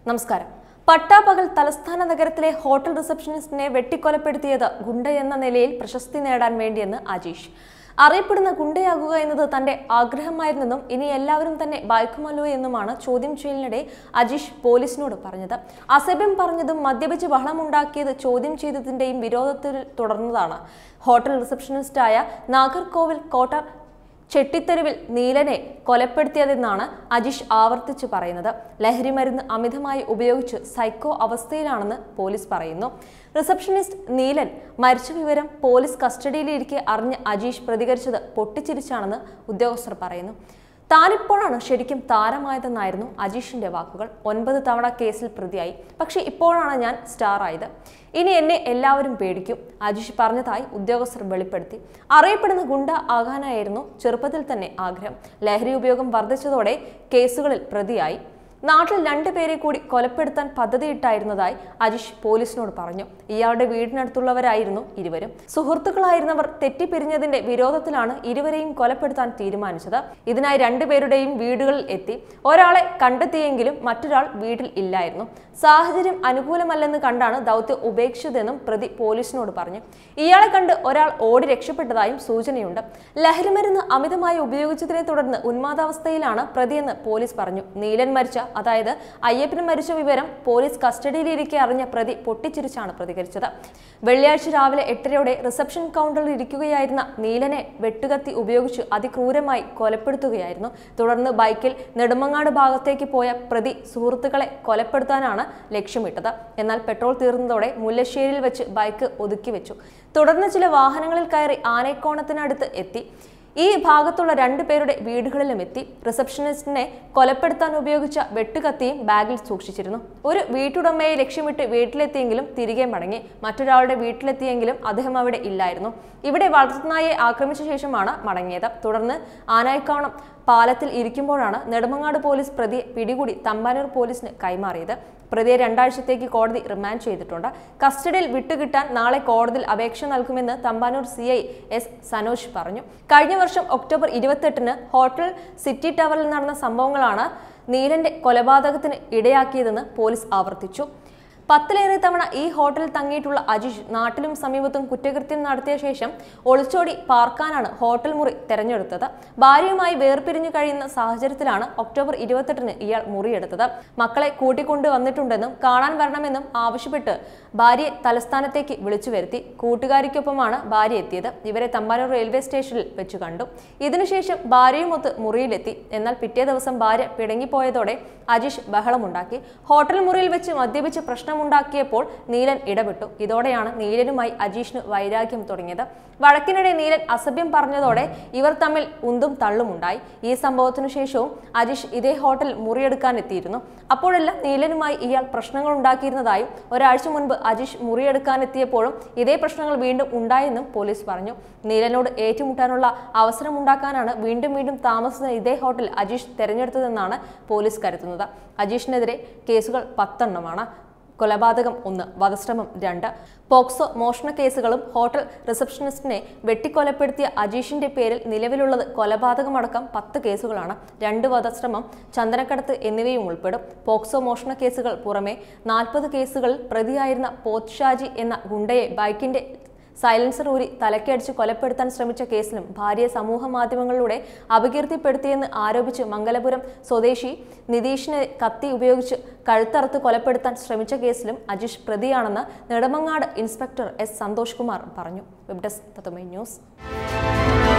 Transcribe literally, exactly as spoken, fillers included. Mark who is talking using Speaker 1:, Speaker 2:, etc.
Speaker 1: നമസ്കാരം. പട്ടാപകൽ തലസ്ഥാന നഗരത്തിലെ ഹോട്ടൽ റിസപ്ഷനിസ്റ്റിനെ വെട്ടിക്കൊലപ്പെടുത്തിയത് ഗുണ്ടയെന്ന നിലയിൽ പ്രശസ്തി നേടാൻ വേണ്ടിയെന്ന് അജീഷ്. അറിയപ്പെടുന്ന ഗുണ്ടയാകുക എന്നത് തന്റെ ആഗ്രഹമായിരുന്നെന്നും ഇനി എല്ലാവരും തന്നെ ഭയക്കുമല്ലോ എന്നുമാണ് ചോദ്യം ചെയ്യലിനിടെ അജീഷ് പോലീസിനോട് പറഞ്ഞത്. അസഭ്യം പറഞ്ഞതും മദ്യപിച്ച് ബഹളമുണ്ടാക്കിയത് ചോദ്യം ചെയ്തതിന്റെയും വിരോധത്തിൽ തുടർന്നതാണ്. ഹോട്ടൽ റിസപ്ഷനിസ്റ്റായ നാഗർകോവിൽ കോട്ട ചെട്ടിത്തെരുവിൽ നീലനെ കൊലപ്പെടുത്തിയതെന്നാണ് അജീഷ് ആവർത്തിച്ച് പറയുന്നത്. ലഹരിമരുന്ന് അമിതമായി ഉപയോഗിച്ച് സൈക്കോ അവസ്ഥയിലാണെന്ന് പോലീസ് പറയുന്നു. റിസപ്ഷനിസ്റ്റ് നീലൻ മരിച്ച വിവരം പോലീസ് കസ്റ്റഡിയിലിരിക്കെ അറിഞ്ഞ് അജീഷ് പ്രതികരിച്ചത് പൊട്ടിച്ചിരിച്ചാണെന്ന് ഉദ്യോഗസ്ഥർ പറയുന്നു. താനിപ്പോഴാണ് ശരിക്കും താരമായതെന്നായിരുന്നു അജീഷിന്റെ വാക്കുകൾ. ഒൻപത് തവണ കേസിൽ പ്രതിയായി, പക്ഷെ ഇപ്പോഴാണ് ഞാൻ സ്റ്റാർ ആയത്. ഇനി എന്നെ എല്ലാവരും പേടിക്കും, അജീഷ് പറഞ്ഞതായി ഉദ്യോഗസ്ഥർ വെളിപ്പെടുത്തി. അറിയപ്പെടുന്ന ഗുണ്ട ആകാനായിരുന്നു ചെറുപ്പത്തിൽ തന്നെ ആഗ്രഹം. ലഹരി ഉപയോഗം വർദ്ധിച്ചതോടെ കേസുകളിൽ പ്രതിയായി. നാട്ടിൽ രണ്ടുപേരെ കൂടി കൊലപ്പെടുത്താൻ പദ്ധതിയിട്ടായിരുന്നതായി അജീഷ് പോലീസിനോട് പറഞ്ഞു. ഇയാളുടെ വീടിനടുത്തുള്ളവരായിരുന്നു ഇരുവരും. സുഹൃത്തുക്കളായിരുന്നവർ തെറ്റിപ്പിരിഞ്ഞതിന്റെ വിരോധത്തിലാണ് ഇരുവരെയും കൊലപ്പെടുത്താൻ തീരുമാനിച്ചത്. ഇതിനായി രണ്ടുപേരുടെയും വീടുകളിൽ എത്തി. ഒരാളെ കണ്ടെത്തിയെങ്കിലും മറ്റൊരാൾ വീട്ടിൽ ഇല്ലായിരുന്നു. സാഹചര്യം അനുകൂലമല്ലെന്ന് കണ്ടാണ് ദൗത്യം ഉപേക്ഷിച്ചതെന്നും പ്രതി പോലീസിനോട് പറഞ്ഞു. ഇയാളെ കണ്ട് ഒരാൾ ഓടി രക്ഷപ്പെട്ടതായും സൂചനയുണ്ട്. ലഹരിമരുന്ന് അമിതമായി ഉപയോഗിച്ചതിനെ തുടർന്ന് ഉന്മാദാവസ്ഥയിലാണ് പ്രതിയെന്ന് പോലീസ് പറഞ്ഞു. നീലൻ മരിച്ച അതായത് അയ്യപ്പന് മരിച്ച വിവരം പോലീസ് കസ്റ്റഡിയിലിരിക്കെ അറിഞ്ഞ പ്രതി പൊട്ടിച്ചിരിച്ചാണ് പ്രതികരിച്ചത്. വെള്ളിയാഴ്ച രാവിലെ എട്ടരയോടെ റിസപ്ഷൻ കൗണ്ടറിൽ ഇരിക്കുകയായിരുന്ന നീലനെ വെട്ടുകത്തി ഉപയോഗിച്ച് അതിക്രൂരമായി കൊലപ്പെടുത്തുകയായിരുന്നു. തുടർന്ന് ബൈക്കിൽ നെടുമങ്ങാട് ഭാഗത്തേക്ക് പോയ പ്രതി സുഹൃത്തുക്കളെ കൊലപ്പെടുത്താനാണ് ലക്ഷ്യമിട്ടത്. എന്നാൽ പെട്രോൾ തീർന്നതോടെ മുല്ലശ്ശേരിയിൽ വെച്ച് ബൈക്ക് ഒതുക്കി വെച്ചു. തുടർന്ന് ചില വാഹനങ്ങളിൽ കയറി ആനക്കോണത്തിനടുത്ത് എത്തി. ഈ ഭാഗത്തുള്ള രണ്ടുപേരുടെ വീടുകളിലും എത്തി. റിസപ്ഷനിസ്റ്റിനെ കൊലപ്പെടുത്താൻ ഉപയോഗിച്ച വെട്ടുകത്തിയും ബാഗിൽ സൂക്ഷിച്ചിരുന്നു. ഒരു വീട്ടുടമയെ ലക്ഷ്യമിട്ട് വീട്ടിലെത്തിയെങ്കിലും തിരികെ മടങ്ങി. മറ്റൊരാളുടെ വീട്ടിലെത്തിയെങ്കിലും അദ്ദേഹം അവിടെ ഇല്ലായിരുന്നു. ഇവിടെ വളർത്തുനായെ ആക്രമിച്ച ശേഷമാണ് മടങ്ങിയത്. തുടർന്ന് ആനായിക്കോണം പാലത്തിൽ ഇരിക്കുമ്പോഴാണ് നെടുമങ്ങാട് പോലീസ് പ്രതിയെ പിടികൂടി തമ്പാനൂർ പോലീസിന് കൈമാറിയത്. പ്രതിയെ രണ്ടാഴ്ചത്തേക്ക് കോടതി റിമാൻഡ് ചെയ്തിട്ടുണ്ട്. കസ്റ്റഡിയിൽ വിട്ടുകിട്ടാൻ നാളെ കോടതിയിൽ അപേക്ഷ നൽകുമെന്ന് Thampanoor C I S Sanoj പറഞ്ഞു. കഴിഞ്ഞ വർഷം ഒക്ടോബർ ഇരുപത്തെട്ടിന് ഹോട്ടൽ സിറ്റി ടവറിൽ നടന്ന സംഭവങ്ങളാണ് നീലന്റെ കൊലപാതകത്തിന് ഇടയാക്കിയതെന്ന് പോലീസ് ആവർത്തിച്ചു. പത്തിലേറെ തവണ ഈ ഹോട്ടലിൽ തങ്ങിയിട്ടുള്ള അജീഷ് നാട്ടിലും സമീപത്തും കുറ്റകൃത്യം നടത്തിയ ശേഷം ഒളിച്ചോടി പാർക്കാനാണ് ഹോട്ടൽ മുറി തെരഞ്ഞെടുത്തത്. ഭാര്യയുമായി വേർപിരിഞ്ഞു കഴിയുന്ന സാഹചര്യത്തിലാണ് ഒക്ടോബർ ഇരുപത്തെട്ടിന് ഇയാൾ മുറിയെടുത്തത്. മക്കളെ കൂട്ടിക്കൊണ്ടു വന്നിട്ടുണ്ടെന്നും കാണാൻ വരണമെന്നും ആവശ്യപ്പെട്ട് ഭാര്യയെ തലസ്ഥാനത്തേക്ക് വിളിച്ചു വരുത്തി. കൂട്ടുകാരിക്കൊപ്പമാണ് ഭാര്യ എത്തിയത്. ഇവരെ തമ്പാനൂർ റെയിൽവേ സ്റ്റേഷനിൽ വെച്ച് കണ്ടു. ഇതിനുശേഷം ഭാര്യയുമൊത്ത് മുറിയിലെത്തി. എന്നാൽ പിറ്റേ ദിവസം ഭാര്യ പിടങ്ങിപ്പോയതോടെ അജീഷ് ബഹളമുണ്ടാക്കി. ഹോട്ടൽ മുറിയിൽ വെച്ച് മദ്യപിച്ച് പ്രശ്നം ഉണ്ടാക്കിയപ്പോൾ നീലൻ ഇടപെട്ടു. ഇതോടെയാണ് നീലനുമായി അജീഷിന് വൈരാഗ്യം തുടങ്ങിയത്. വഴക്കിനിടെ നീലൻ അസഭ്യം പറഞ്ഞതോടെ ഇവർ തമ്മിൽ ഉന്തും തള്ളുമുണ്ടായി. ഈ സംഭവത്തിനു ശേഷവും അജീഷ് ഇതേ ഹോട്ടൽ മുറിയെടുക്കാൻ എത്തിയിരുന്നു. അപ്പോഴെല്ലാം നീലനുമായി ഇയാൾ പ്രശ്നങ്ങൾ ഉണ്ടാക്കിയിരുന്നതായും ഒരാഴ്ച മുൻപ് അജീഷ് മുറിയെടുക്കാനെത്തിയപ്പോഴും ഇതേ പ്രശ്നങ്ങൾ വീണ്ടും ഉണ്ടായെന്നും പോലീസ് പറഞ്ഞു. നീലനോട് ഏറ്റുമുട്ടാനുള്ള അവസരമുണ്ടാക്കാനാണ് വീണ്ടും വീണ്ടും താമസിക്കുന്ന ഇതേ ഹോട്ടൽ അജീഷ് തെരഞ്ഞെടുത്തതെന്നാണ് പോലീസ് കരുതുന്നത്. അജീഷിനെതിരെ കേസുകൾ പത്തെണ്ണമാണ്. കൊലപാതകം ഒന്ന്, വധശ്രമം രണ്ട്, പോക്സോ മോഷണ കേസുകളും ഹോട്ടൽ റിസപ്ഷനിസ്റ്റിനെ വെട്ടിക്കൊലപ്പെടുത്തിയ അജീഷിന്റെ പേരിൽ നിലവിലുള്ളത് കൊലപാതകമടക്കം പത്ത് കേസുകളാണ്. രണ്ട് വധശ്രമം, ചന്ദനക്കടത്ത് എന്നിവയും ഉൾപ്പെടും. പോക്സോ മോഷണ കേസുകൾ പുറമെ നാൽപ്പത് കേസുകളിൽ പ്രതിയായിരുന്ന പോത്ത് ഷാജി എന്ന ഗുണ്ടയെ ബൈക്കിന്റെ സൈലൻസർ ഊരി തലക്കടിച്ച് കൊലപ്പെടുത്താൻ ശ്രമിച്ച കേസിലും ഭാര്യയെ സമൂഹ മാധ്യമങ്ങളിലൂടെ അപകീർത്തിപ്പെടുത്തിയെന്ന് ആരോപിച്ച് മംഗലപുരം സ്വദേശി നിതീഷിനെ കത്തി ഉപയോഗിച്ച് കഴുത്തറുത്ത് കൊലപ്പെടുത്താൻ ശ്രമിച്ച കേസിലും അജീഷ് പ്രതിയാണെന്ന് നെടുമങ്ങാട് ഇൻസ്പെക്ടർ എസ് സന്തോഷ് കുമാർ പറഞ്ഞു. Web desk Tatwamayi news.